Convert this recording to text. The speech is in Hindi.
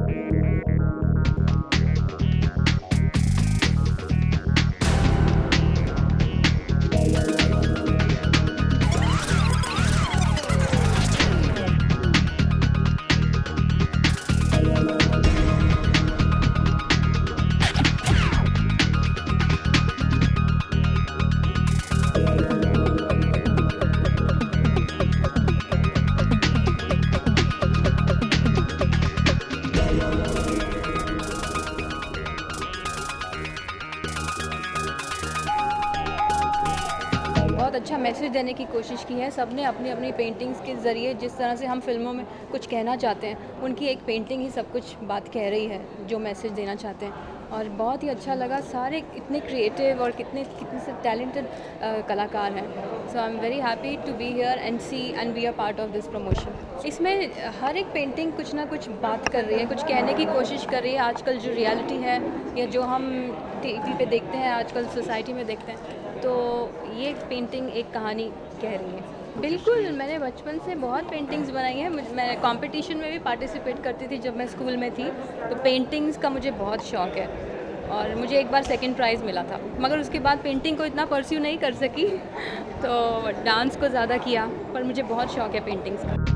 बहुत अच्छा मैसेज देने की कोशिश की है सबने अपनी अपनी पेंटिंग्स के ज़रिए। जिस तरह से हम फिल्मों में कुछ कहना चाहते हैं, उनकी एक पेंटिंग ही सब कुछ बात कह रही है जो मैसेज देना चाहते हैं। और बहुत ही अच्छा लगा, सारे इतने क्रिएटिव और कितने कितने से टैलेंटेड कलाकार हैं। So I am very happy to be here and see and be a part of this promotion. इसमें हर एक पेंटिंग कुछ ना कुछ बात कर रही है, कुछ कहने की कोशिश कर रही है। आजकल जो रियलिटी है या जो हम टीवी पे देखते हैं, आजकल सोसाइटी में देखते हैं, तो ये पेंटिंग एक कहानी कह रही है। बिल्कुल, मैंने बचपन से बहुत पेंटिंग्स बनाई हैं। मैं कंपटीशन में भी पार्टिसिपेट करती थी जब मैं स्कूल में थी। तो पेंटिंग्स का मुझे बहुत शौक़ है और मुझे एक बार सेकंड प्राइज़ मिला था, मगर उसके बाद पेंटिंग को इतना परस्यू नहीं कर सकी तो डांस को ज़्यादा किया। पर मुझे बहुत शौक़ है पेंटिंग्स का।